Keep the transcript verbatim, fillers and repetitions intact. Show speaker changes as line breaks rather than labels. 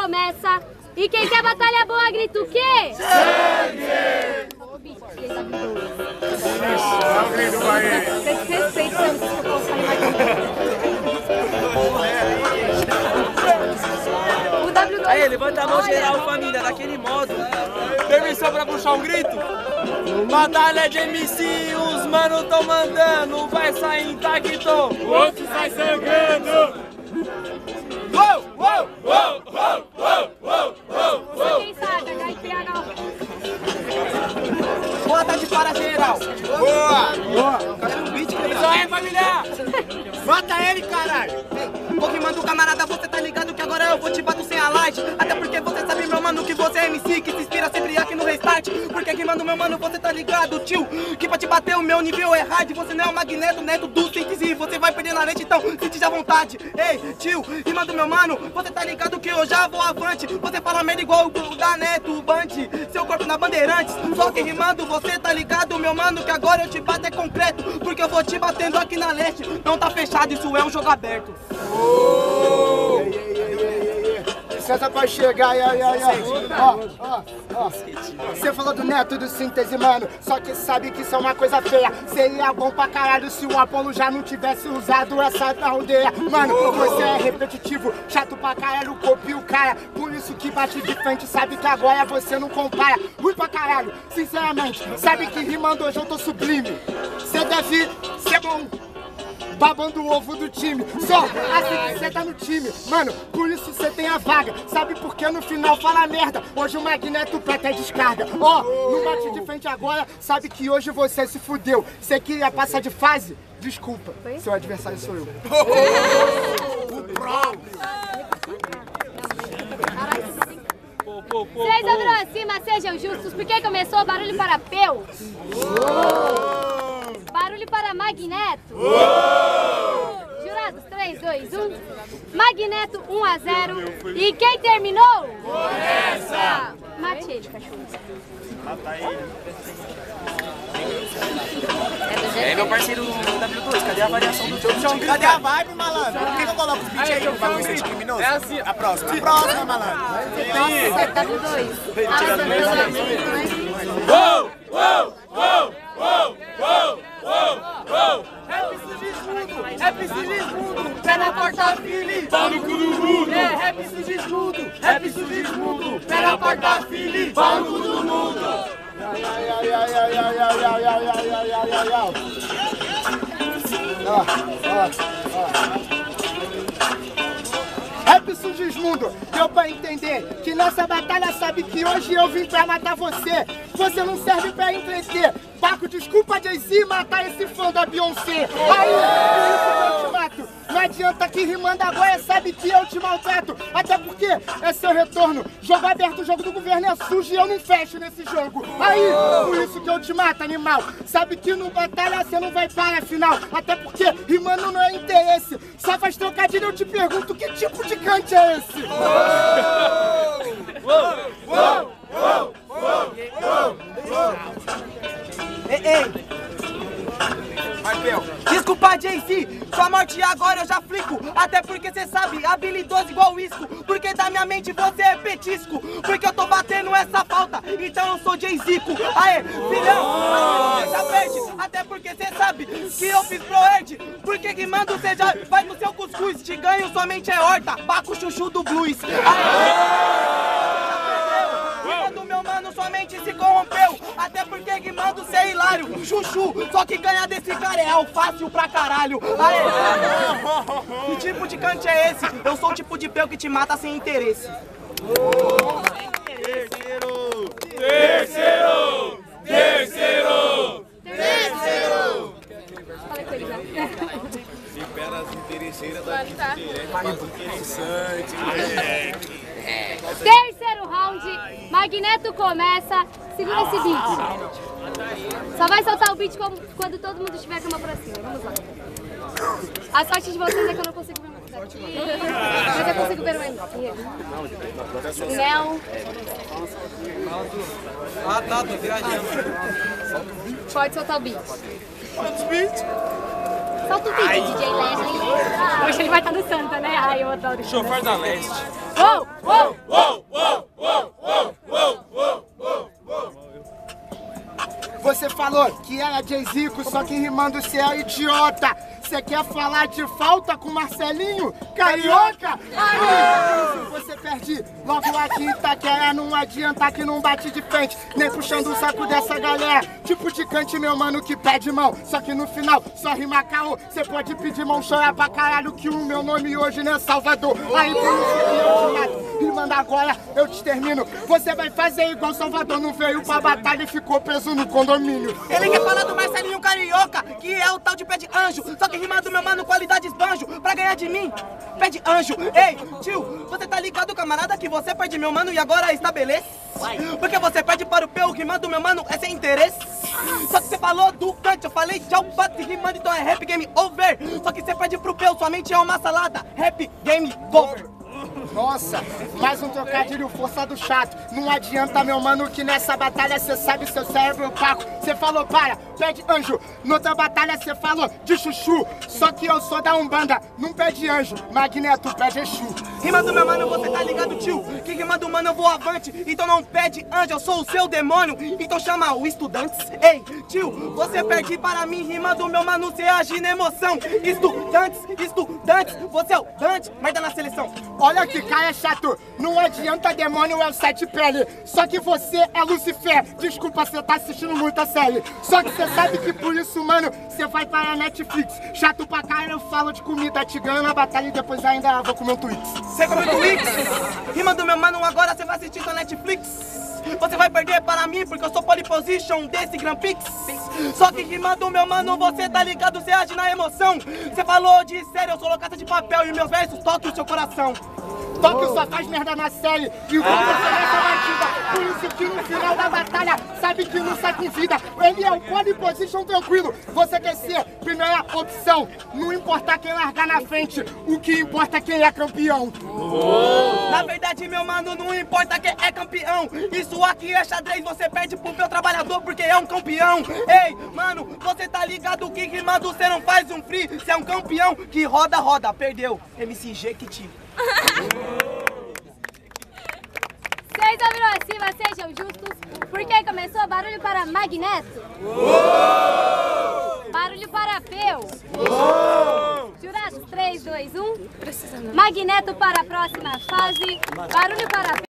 começa. E quem quer batalha boa grita o quê?
Sangue!
Ô, bicho, ele tá gritando.
Dá um grito pra ele.
Respeitando que eu posso falar mais. O W dois.
Aí, levanta a mão geral, família, daquele modo. Permissão pra puxar um grito? Batalha de M C, os mano tão mandando, vai sair intacto.
O outro sai sangrando.
Uou, uou, uou, uou, uou, uou, uou, uou.
Quem sabe, H I P H.
Boa tarde para geral.
Boa!
Boa. Cadê o beat? Isso aí, família.
Mata ele, caralho!
Pô, que manda o camarada, você tá ligado que agora eu vou te bater sem a light. Até porque você sabe, meu mano, que você é M C, que se inspira sempre aqui no Restart. Porque que manda, meu mano, você tá ligado, tio, que pra te bater o meu nível é hard. Você não é o Magneto, neto do síntese, você vai perder na lente, então sente já vontade. Ei, tio, e manda, meu mano, você tá ligado que eu já vou avante. Você fala merda igual o da Neto, o Band, seu corpo na Bandeirantes. Só que rimando, você tá ligado, meu mano, que agora eu te bato é concreto. Porque eu vou te batendo aqui na leste, não tá fechado, isso é um jogo aberto.
Oh! Licença pra chegar, ai, ai, ai, ai. Ó, ó, ó. Você falou do Neto do síntese, mano. Só que sabe que isso é uma coisa feia. Seria bom pra caralho se o Apollo já não tivesse usado essa aldeia. Mano, você é repetitivo, chato pra caralho, copia o cara. Por isso que bate de frente, sabe que agora você não compara. Ruim pra caralho, sinceramente. Sabe que rimando hoje eu tô sublime. Você deve ser bom. Babando o ovo do time, só assim que você tá no time, mano, por isso você tem a vaga. Sabe por que no final fala merda? Hoje o Magneto preta é descarga. Ó, oh, no bate de frente agora, sabe que hoje você se fudeu. Você queria passar de fase? Desculpa, seu adversário sou eu. O próprio.
Vocês aproximam, sejam justos, porque começou o barulho para Peu. Barulho para Magneto. Jurados, três, dois, um. Magneto, um a zero. E quem terminou?
Começa!
Mate ele, cachorro.
Mata ele.
E aí, meu parceiro W dois, cadê a variação do jogo?
Cadê a vibe, malandro? Por que eu coloco os beats aí no bagulho ser criminoso? É assim. A próxima. A próxima, malandro.
Nossa, W dois.
Uou, uou, uou, uou, uou, uou, uou. Rap Sigismundo, Rap Sigismundo, pé na porta, filho, pau no cu do mundo. É, Rap Sigismundo, Rap Sigismundo, pé na porta, filho, pau no cu do mundo.
Ai, ai, ai, ai, ai, ai, ai, ai, ai, ai, ai, ai, ai, ai. Ó, ó, ó. Rap Sigismundo, deu pra entender que nessa batalha sabe que hoje eu vim pra matar você. Você não serve pra entreter. Baco, desculpa, Jay-Z, matar esse fã da Beyoncé. Aí, eu te mato. Não adianta que rimando agora sabe que eu te maltrato. Até porque é seu retorno. Jogo aberto, o jogo do governo é sujo e eu não fecho nesse jogo. Aí, por isso que eu te mato, animal. Sabe que no batalha você não vai para a final. Até porque rimando não é interesse. Só faz trocadilho, eu te pergunto que tipo de cante é esse?
Uou, uou, uou, uou, uou, uou. Ei, ei. Desculpa, Jay-Z, sua morte agora eu já flico. Até porque cê sabe, habilidoso igual o isco. Porque da minha mente você é petisco. Porque eu tô batendo essa falta, então eu sou Jay-Zico. Aê, filhão, você já perde. Até porque cê sabe que eu fiz pro Ed. Porque que manda cê já vai no seu cuscuz. Te ganho, somente é horta, Baco chuchu do blues. Aê, do meu mano somente se corrompeu. Até porque Guimando cê é hilário. Chuchu, só que ganhar desse cara é fácil pra caralho. Aê. Que tipo de cante é esse? Eu sou o tipo de peu que te mata sem interesse.
Terceiro! Terceiro! Terceiro! Terceiro!
Falei com ele já.
Pelas interesseiras da vida interessante, moleque.
Terceiro round, Magneto começa, segura esse beat. Só vai soltar o beat como, quando todo mundo estiver com a mão pra cima. Vamos lá. A sorte de vocês é que eu não consigo ver mais daqui. Mas eu consigo ver mais daqui. Não.
Ah, tá, tô viajando.
Pode soltar o beat.
Quantos beats?
Solta o beat, D J Leslie. Hoje ele vai estar no Santa, né? Ai, eu adoro isso.
Chofar da Leste.
Uou, uou, uou!
falou que era Jay-Zico, só que rimando cê é idiota. Cê quer falar de falta com Marcelinho? Carioca? Aí, você perde logo aqui em Itaquera, não adianta que não bate de frente, nem puxando o saco dessa galera. Tipo de cante, meu mano, que pede mão, só que no final só rima caô. Cê pode pedir mão, chorar pra caralho, que o meu nome hoje não é Salvador. Aí por isso que eu te mato, rimando agora eu te termino. Você vai fazer igual Salvador, não veio pra batalha e ficou preso no condomínio.
Ele quer falar do Marcelinho Carioca, que é o tal de pé de anjo, só que rimando meu mano, qualidade esbanjo, pra ganhar de mim, pé de anjo. Ei, tio, você tá ligado, camarada, que você perde meu mano e agora estabelece? Porque você perde para o peu, rimando meu mano é sem interesse. Só que você falou do cante, eu falei de alpate rimando, então é rap game over. Só que você perde pro peu, sua mente é uma salada, rap game over.
Nossa, mais um trocadilho forçado chato. Não adianta, meu mano, que nessa batalha cê sabe seu cérebro opaco. Cê falou para, pede anjo. Noutra batalha cê falou de chuchu. Só que eu sou da Umbanda, não pede anjo. Magneto pede Exu.
Rimando meu mano, você tá ligado, tio? Que rimando mano eu vou avante, então não pede anjo, eu sou o seu demônio, então chama o estudantes. Ei, tio, você perde para mim, rimando meu mano, cê age na emoção. Estudantes, estudantes, você é o Dante, merda na seleção.
Olha que cara chato, não adianta, demônio é o sete pele. Só que você é Lucifer, desculpa, você tá assistindo muita série. Só que você sabe que por isso, mano, você vai para a Netflix. Chato pra caralho, eu falo de comida, te ganho na batalha e depois ainda vou comer um Twix.
Você comeu Twix? Rimando meu mano, agora você vai assistir sua Netflix. Você vai perder para mim porque eu sou pole position desse Grand Prix. Só que rimando meu mano, você tá ligado, você age na emoção. Você falou de sério, eu sou loucaça de papel e meus versos toquem o seu coração.
Tóquio só faz merda na série e como você nessa batida. Por isso que no final da batalha sabe que não sai com vida. Ele é o pole position tranquilo. Você quer ser primeira opção. Não importa quem largar na frente, o que importa é quem é campeão.
Oh. Na verdade, meu mano, não importa quem é campeão. Isso aqui é xadrez, você perde pro meu trabalhador porque é um campeão. Ei, mano, você tá ligado que rimando você não faz um free. Você é um campeão que roda, roda, perdeu. M C Jequiti.
Vocês ouviram acima, sejam justos, porque começou barulho para Magneto. Uou! Barulho para Peu. Uou! Jurados, três, dois, um. Magneto para a próxima fase. Barulho para Peu.